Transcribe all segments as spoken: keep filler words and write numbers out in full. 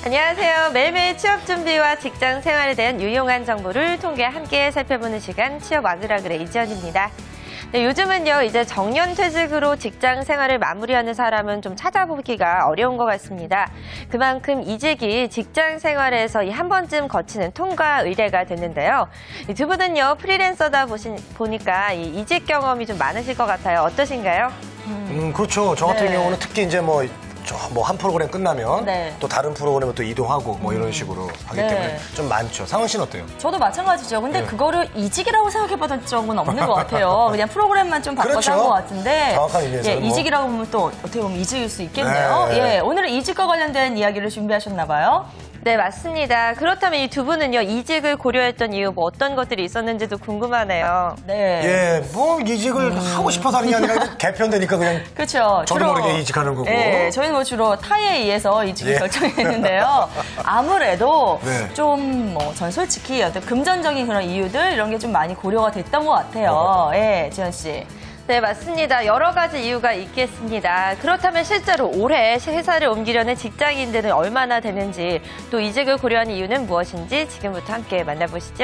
안녕하세요. 매일매일 취업 준비와 직장 생활에 대한 유용한 정보를 통계 함께 살펴보는 시간 취업 와그라그레 이지연입니다. 네, 요즘은요 이제 정년퇴직으로 직장 생활을 마무리하는 사람은 좀 찾아보기가 어려운 것 같습니다. 그만큼 이직이 직장 생활에서 이 한 번쯤 거치는 통과 의례가 됐는데요. 이 두 분은요 프리랜서다 보신, 보니까 이 이직 경험이 좀 많으실 것 같아요. 어떠신가요? 음, 음 그렇죠. 저 같은 네. 경우는 특히 이제 뭐 뭐 한 프로그램 끝나면 네. 또 다른 프로그램을 또 이동하고 뭐 이런 식으로 하기 네. 때문에 좀 많죠. 상은 씨는 어때요? 저도 마찬가지죠. 근데 네. 그거를 이직이라고 생각해봤던 적은 없는 것 같아요. 그냥 프로그램만 좀 바꿔서 그렇죠. 한 것 같은데. 정확한 의미에서는 예, 뭐. 이직이라고 보면 또 어떻게 보면 이직일 수 있겠네요. 네. 예, 오늘은 이직과 관련된 이야기를 준비하셨나 봐요. 네, 맞습니다. 그렇다면 이 두 분은요, 이직을 고려했던 이유, 뭐 어떤 것들이 있었는지도 궁금하네요. 네. 예, 뭐 이직을 음. 하고 싶어서 하는 게 아니라 개편되니까 그냥 그렇죠. 저도 모르게 이직하는 거고. 예, 저희는 뭐 주로 타에 의해서 이직을 예. 결정했는데요. 아무래도 네. 좀 뭐 전 솔직히 어떤 금전적인 그런 이유들 이런 게 좀 많이 고려가 됐던 것 같아요. 예, 지연 씨. 네, 맞습니다. 여러 가지 이유가 있겠습니다. 그렇다면 실제로 올해 회사를 옮기려는 직장인들은 얼마나 되는지, 또 이직을 고려한 이유는 무엇인지 지금부터 함께 만나보시죠.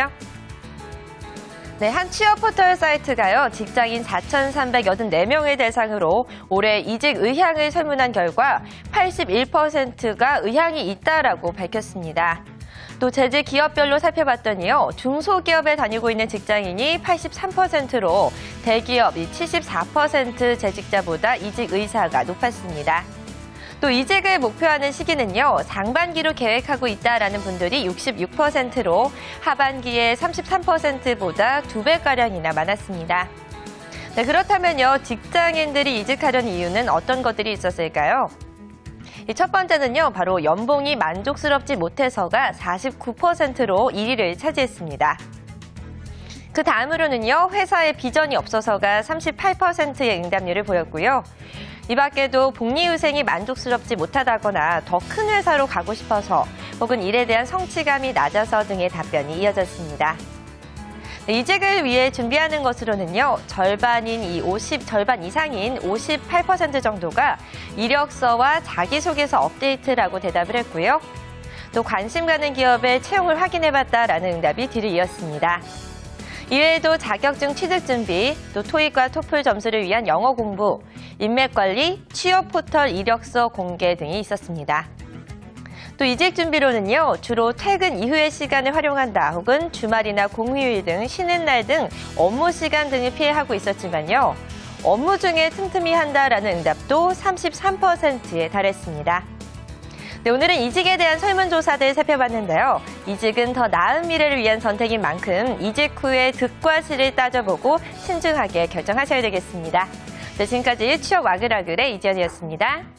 네, 한 취업 포털 사이트가요, 직장인 사천삼백팔십사 명을 대상으로 올해 이직 의향을 설문한 결과 팔십일 퍼센트가 의향이 있다라고 밝혔습니다. 또 재직 기업별로 살펴봤더니요, 중소기업에 다니고 있는 직장인이 팔십삼 퍼센트로 대기업이 칠십사 퍼센트 재직자보다 이직 의사가 높았습니다. 또 이직을 목표하는 시기는요, 상반기로 계획하고 있다라는 분들이 육십육 퍼센트로 하반기에 삼십삼 퍼센트보다 두 배가량이나 많았습니다. 네, 그렇다면요, 직장인들이 이직하려는 이유는 어떤 것들이 있었을까요? 첫 번째는요, 바로 연봉이 만족스럽지 못해서가 사십구 퍼센트로 일 위를 차지했습니다. 그 다음으로는요, 회사에 비전이 없어서가 삼십팔 퍼센트의 응답률을 보였고요. 이 밖에도 복리후생이 만족스럽지 못하다거나 더 큰 회사로 가고 싶어서 혹은 일에 대한 성취감이 낮아서 등의 답변이 이어졌습니다. 이직을 위해 준비하는 것으로는요, 절반인 이 오십, 절반 이상인 오십팔 퍼센트 정도가 이력서와 자기소개서 업데이트라고 대답을 했고요. 또 관심 가는 기업의 채용을 확인해봤다라는 응답이 뒤를 이었습니다. 이외에도 자격증 취득 준비, 또 토익과 토플 점수를 위한 영어 공부, 인맥관리, 취업 포털 이력서 공개 등이 있었습니다. 또 이직 준비로는요, 주로 퇴근 이후의 시간을 활용한다, 혹은 주말이나 공휴일 등 쉬는 날 등 업무 시간 등을 피해하고 있었지만요, 업무 중에 틈틈이 한다라는 응답도 삼십삼 퍼센트에 달했습니다. 네, 오늘은 이직에 대한 설문조사들 살펴봤는데요. 이직은 더 나은 미래를 위한 선택인 만큼 이직 후의 득과 실을 따져보고 신중하게 결정하셔야 되겠습니다. 네, 지금까지 취업 와글와글의 이지연이었습니다.